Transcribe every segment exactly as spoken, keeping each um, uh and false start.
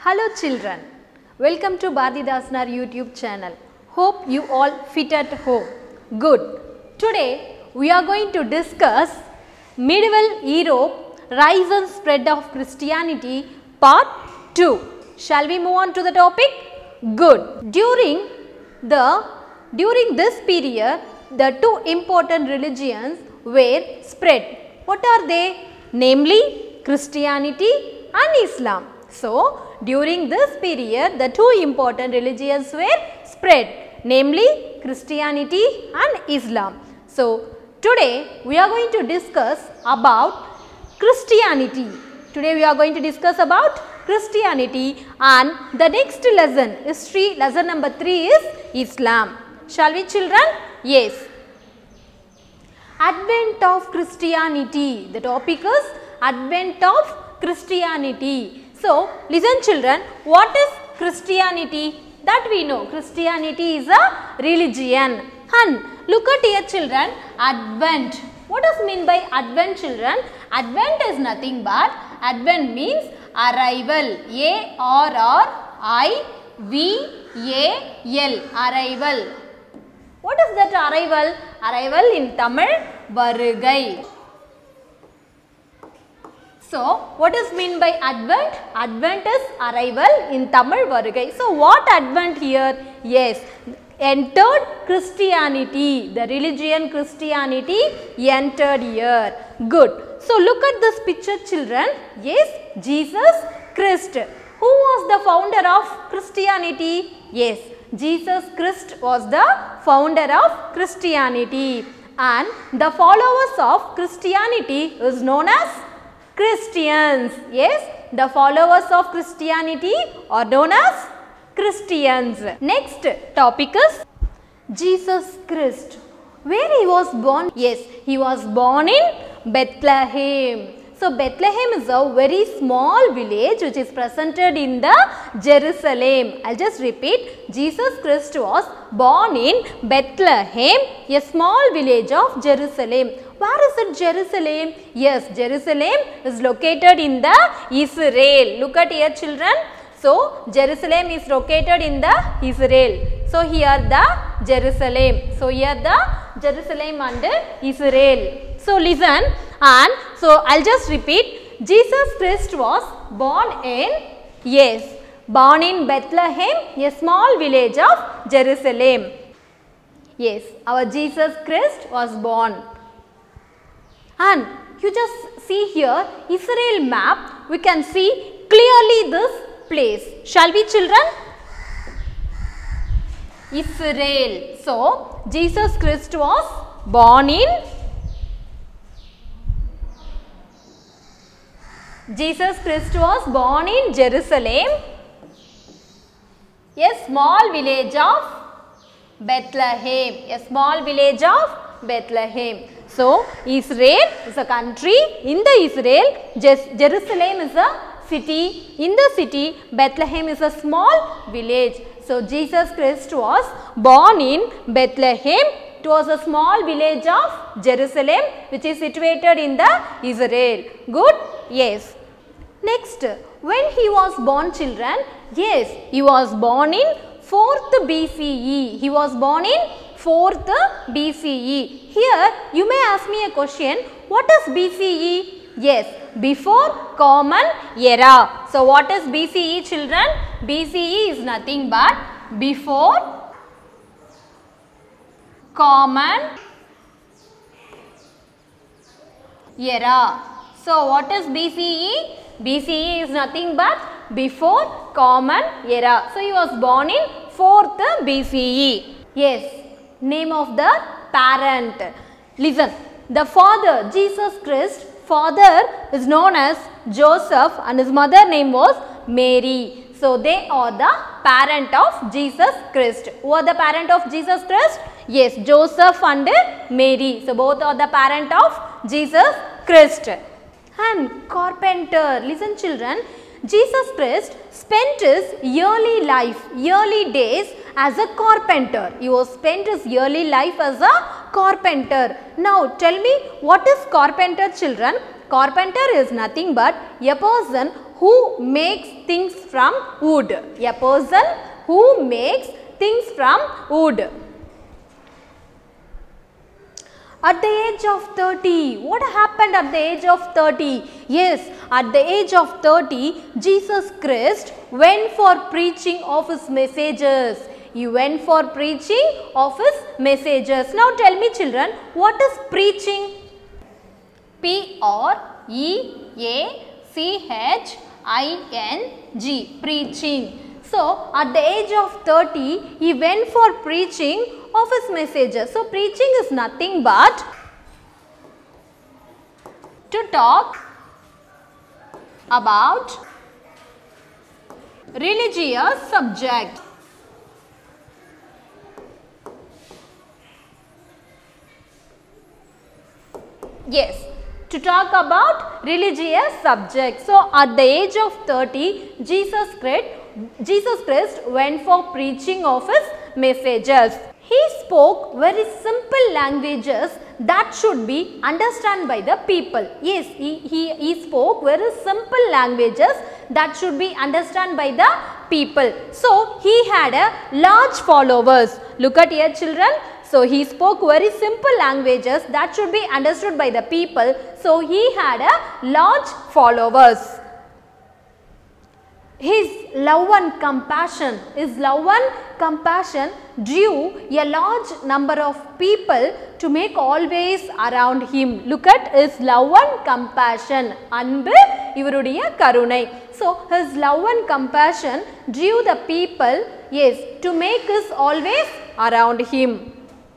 Hello children, welcome to Bharati Dasnar YouTube channel. Hope you all fit at home. Good. Today we are going to discuss Medieval Europe, Rise and Spread of Christianity part two. Shall we move on to the topic? Good. During the during this period, the two important religions were spread. What are they? Namely Christianity and Islam. So, during this period, the two important religions were spread, namely Christianity and Islam. So, today we are going to discuss about Christianity. Today we are going to discuss about Christianity, and the next lesson, history lesson number three is Islam. Shall we children? Yes. Advent of Christianity. The topic is Advent of Christianity. So, listen children, what is Christianity? That we know. Christianity is a religion. And look at here children, Advent. What does mean by Advent children? Advent is nothing but, Advent means arrival. A R R I V A L. Arrival. What is that arrival? Arrival in Tamil, Varugai. So, what is mean by Advent? Advent is arrival, in Tamil Varugai. So, what Advent here? Yes, entered Christianity, the religion Christianity entered here. Good. So, look at this picture children. Yes, Jesus Christ. Who was the founder of Christianity? Yes, Jesus Christ was the founder of Christianity, and the followers of Christianity is known as Christians. Yes, the followers of Christianity are known as Christians. Next topic is Jesus Christ. Where he was born? Yes, he was born in Bethlehem. So, Bethlehem is a very small village which is presented in the Jerusalem. I will just repeat, Jesus Christ was born in Bethlehem, a small village of Jerusalem. Where is it Jerusalem? Yes, Jerusalem is located in the Israel. Look at here children. So, Jerusalem is located in the Israel. So, here the Jerusalem. So, here the Jerusalem and Israel. So, listen, and so I will just repeat, Jesus Christ was born in, yes, born in Bethlehem, a small village of Jerusalem. Yes, our Jesus Christ was born. And you just see here Israel map, we can see clearly this place. Shall we children? Israel. So, Jesus Christ was born in, Jesus Christ was born in Jerusalem, a small village of Bethlehem, a small village of Bethlehem. So, Israel is a country. In the Israel, Jerusalem is a city. In the city, Bethlehem is a small village. So, Jesus Christ was born in Bethlehem. It was a small village of Jerusalem which is situated in the Israel. Good? Yes. Next, when he was born children? Yes, he was born in fourth B C E. He was born in fourth B C E. Here you may ask me a question, what is B C E? Yes, before common era. So, what is B C E children? B C E is nothing but before common era. So, what is B C E? B C E is nothing but before common era. So, he was born in fourth B C E. Yes, name of the parent. Listen, the father, Jesus Christ, father is known as Joseph and his mother name was Mary. So, they are the parent of Jesus Christ. Who are the parent of Jesus Christ? Yes, Joseph and Mary. So, both are the parent of Jesus Christ. And carpenter. Listen children, Jesus Christ spent his early life, early days as a carpenter. He was spent his early life as a carpenter. Now tell me, what is carpenter children? Carpenter is nothing but a person who makes things from wood. A person who makes things from wood. At the age of thirty, what happened at the age of thirty? Yes, at the age of thirty, Jesus Christ went for preaching of his messages. He went for preaching of his messages. Now tell me children, what is preaching? P R E A C H I N G, preaching. So, at the age of thirty, he went for preaching of his messages. So, preaching is nothing but to talk about religious subject. Yes, to talk about religious subjects. So, at the age of thirty, Jesus Christ, Jesus Christ went for preaching of his messages. He spoke very simple languages that should be understood by the people. Yes, he, he, he spoke very simple languages that should be understood by the people. So, he had a large followers. Look at here children. So, he spoke very simple languages that should be understood by the people. So, he had a large followers. His love and compassion, his love and compassion drew a large number of people to make always around him. Look at his love and compassion. Anbu ivarudiya karunai. So, his love and compassion drew the people, yes, to make us always around him.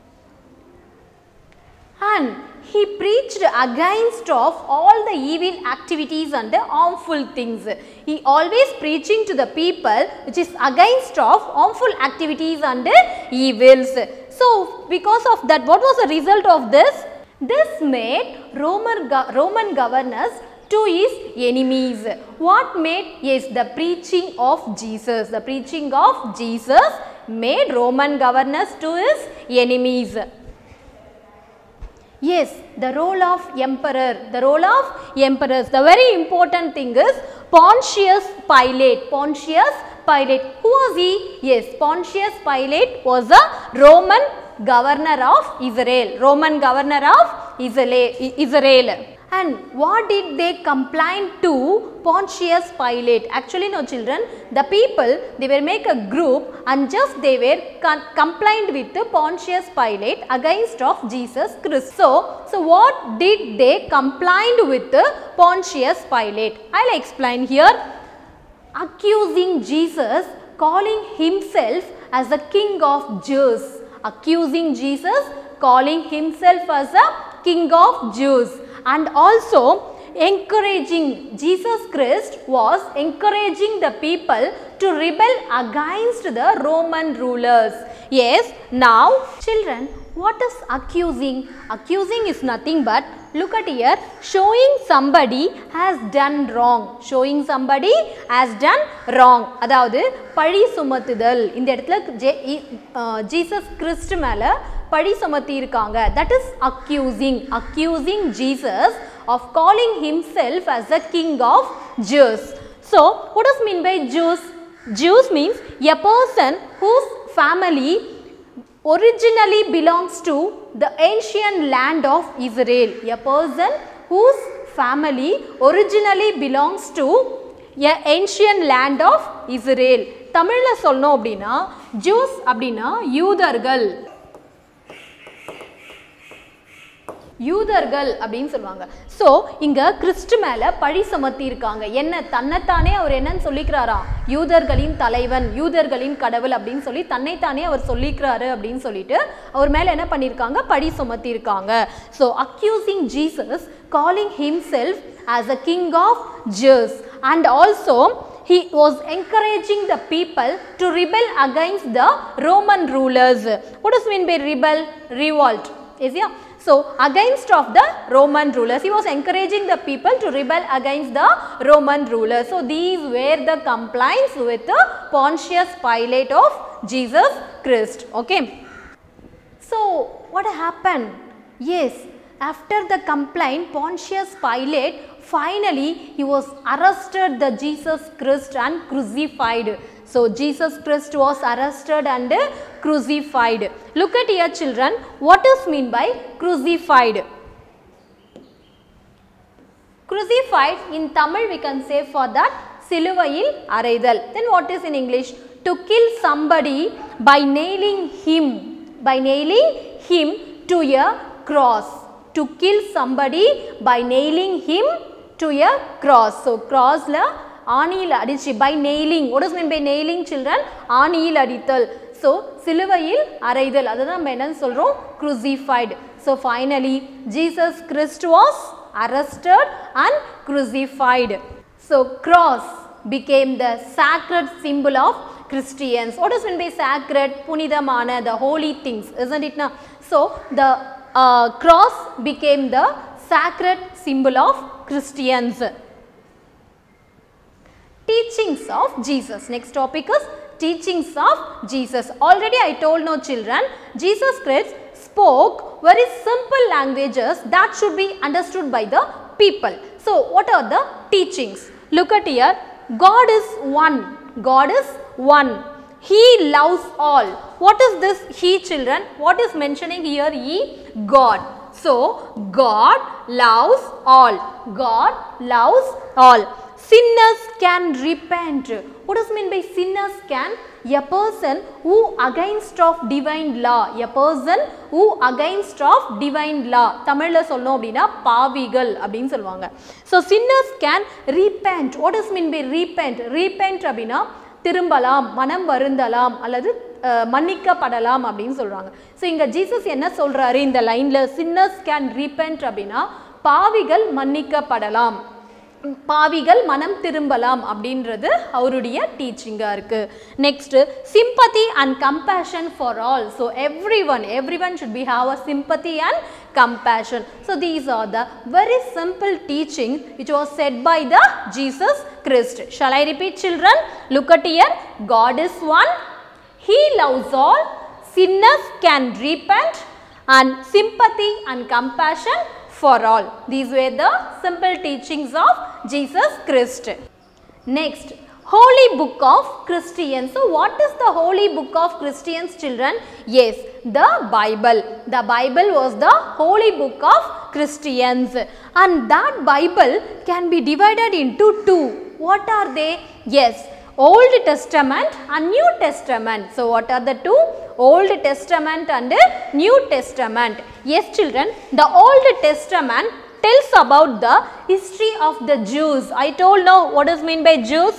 And he preached against of all the evil activities and the harmful things. He always preaching to the people which is against of harmful activities and evils. So, because of that, what was the result of this? This made Roman, Roman governors to his enemies. What made? Yes, the preaching of Jesus. The preaching of Jesus made Roman governors to his enemies. Yes, the role of emperor, the role of emperors. The very important thing is Pontius Pilate. Pontius Pilate. Who was he? Yes, Pontius Pilate was a Roman governor of Israel. Roman governor of Israel. And what did they complain to Pontius Pilate? Actually no children, the people, they will make a group and just they were complained with Pontius Pilate against of Jesus Christ. So, so what did they complained with Pontius Pilate? I will explain here. Accusing Jesus, calling himself as the king of Jews. Accusing Jesus, calling himself as a king of Jews. And also encouraging, Jesus Christ was encouraging the people to rebel against the Roman rulers. Yes, now children, what is accusing? Accusing is nothing but, look at here, showing somebody has done wrong. Showing somebody has done wrong. அதாவது பழி சுமத்துதல். இந்த இடத்துல Jesus Christ மேல பழி சுமத்தி இருக்காங்க. That is accusing. Accusing Jesus of calling himself as the king of Jews. So, what does mean by Jews? Jews means a person whose family originally belongs to the ancient land of Israel. A person whose family originally belongs to a ancient land of Israel. தமிழ்ல சொல்லணும் அப்படின்னா Jews அப்படின்னா யூதர்கள். யூதர்கள் அப்படின்னு சொல்லுவாங்க. So இங்கே கிறிஸ்து மேலே பழி சுமத்தி இருக்காங்க. என்ன தன்னைத்தானே அவர் என்னன்னு சொல்லிக்கிறாராம், யூதர்களின் தலைவன், யூதர்களின் கடவுள் அப்படின்னு சொல்லி தன்னைத்தானே அவர் சொல்லிக்கிறாரு அப்படின்னு சொல்லிட்டு அவர் மேலே என்ன பண்ணியிருக்காங்க, பழி சுமத்தி இருக்காங்க. So accusing Jesus calling himself as a king of Jews and also he was encouraging the people to rebel against the Roman rulers. What does mean by rebel? Revolt. Is yeah. So, against of the Roman rulers, he was encouraging the people to rebel against the Roman rulers. So, these were the complaints with the Pontius Pilate of Jesus Christ. Okay. So, what happened? Yes, After the complaint, Pontius Pilate, finally he was arrested the Jesus Christ and crucified. So Jesus Christ was arrested and crucified. Look at here children, what is mean by crucified? Crucified in Tamil we can say for that சிலுவையில் அறைதல். Then what is in English? To kill somebody by nailing him, by nailing him to a cross. To kill somebody by nailing him to a cross. So cross la ஆணியில் அடிச்சு by nailing. What does mean by nailing children? ஆணியில் அடித்தல். So சிலுவையில் அறைதல், அதுதான் நம்ம என்ன சொல்றோம்? Crucified. So finally Jesus Christ was arrested and crucified. So cross became the sacred symbol of Christians. What does mean by sacred? புனிதமான, the holy things, isn't it now? So the uh, cross became the sacred symbol of Christians. Teachings of Jesus. Next topic is teachings of Jesus. Already I told no children, Jesus Christ spoke very simple languages that should be understood by the people. So what are the teachings? Look at here, God is one. God is one. He loves all. What is this he children? What is mentioning here he? God. So God loves all. God loves all. Sinners can repent. What does mean by sinners can? A person who against of divine law. A person who against of divine law. தமிழ்ல சொல்லணும் அப்படின்னா பாவிகள் அப்படின்னு சொல்லுவாங்க. So sinners can repent. What does mean by repent? Repent அப்படின்னா திரும்பலாம், மனம் வருந்தலாம் அல்லது மன்னிக்கப்படலாம் அப்படின்னு சொல்றாங்க. So இங்க ஜீசஸ் என்ன சொல்றாரு இந்த லைன்ல? sinners can repent அப்படின்னா பாவிகள் மன்னிக்கப்படலாம், பாவிகள் மனம் திரும்பலாம் அப்படின்றது அவருடைய டீச்சிங்கா இருக்கு. Next sympathy and compassion for all. So everyone everyone should be have a sympathy and compassion. So these are the very simple teaching which was said by the Jesus Christ. Shall I repeat children? Look at here, God is one, he loves all, sinners can repent, and sympathy and compassion for all. These were the simple teachings of Jesus Christ. Next, Holy Book of Christians. So what is the Holy Book of Christians children? Yes, the Bible. The Bible was the Holy Book of Christians, and that Bible can be divided into two. What are they? Yes, Old Testament and New Testament. So what are the two? Old Testament and New Testament. Yes children, the Old Testament tells about the history of the Jews. I told now what does mean by Jews?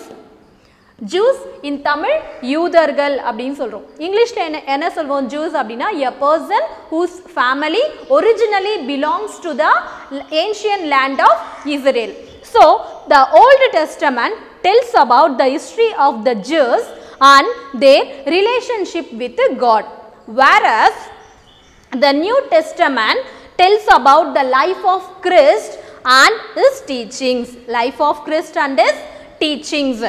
Jews in Tamil யூதர்கள் அப்படின்னு சொல்றோம். இங்கிலீஷ்ல என்ன என்ன சொல்வோம்? Jews அப்படினா a person whose family originally belongs to the ancient land of Israel. So the Old Testament tells about the history of the Jews and their relationship with God, whereas the New Testament tells about the life of Christ and his teachings. Life of Christ and his teachings.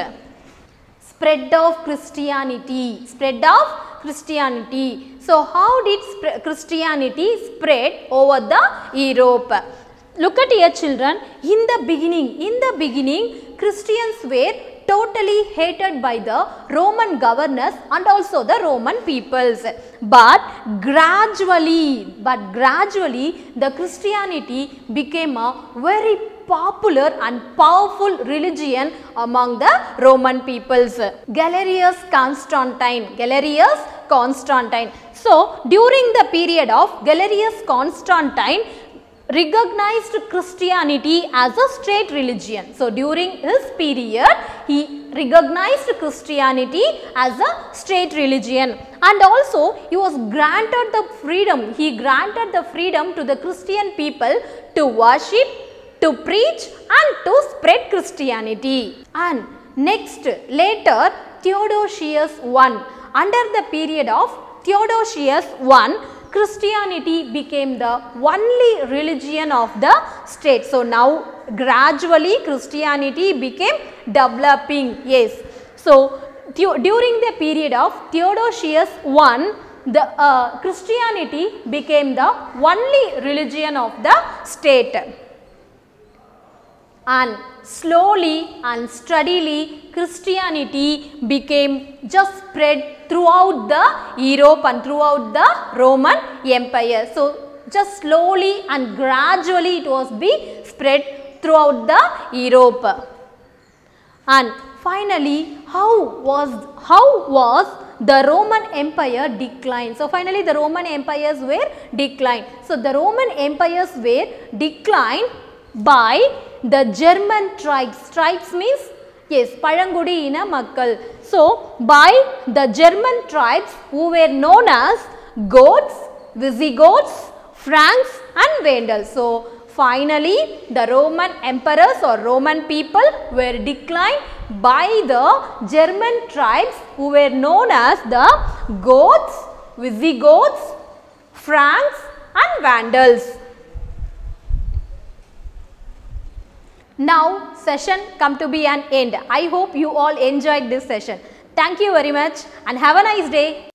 Spread of Christianity. Spread of Christianity. So how did sp Christianity spread over the Europe? Look at here children, in the beginning, in the beginning Christians were totally hated by the Roman governors and also the Roman peoples. But gradually, but gradually the Christianity became a very popular and powerful religion among the Roman peoples. Galerius Constantine, Galerius Constantine. So during the period of Galerius Constantine, recognized Christianity as a state religion. So during his period, he recognized Christianity as a state religion, and also he was granted the freedom, he granted the freedom to the Christian people to worship, to preach and to spread Christianity. And next, later Theodosius the First, under the period of Theodosius the First, Christianity became the only religion of the state. So now gradually Christianity became developing. Yes. So during the period of Theodosius the First, the uh, Christianity became the only religion of the state. And slowly and steadily Christianity became just spread throughout the Europe and throughout the Roman Empire. So just slowly and gradually it was be spread throughout the Europe. And finally, how was how was the Roman Empire declined? So finally the Roman empires were declined. So the Roman empires were declined by the German tribes. Tribes means, yes, Palangudi ina makkal. So by the German tribes who were known as Goths, Visigoths, Franks and Vandals. So finally the Roman emperors or Roman people were declined by the German tribes who were known as the Goths, Visigoths, Franks and Vandals. Now session come to be an end. I hope you all enjoyed this session. Thank you very much and have a nice day.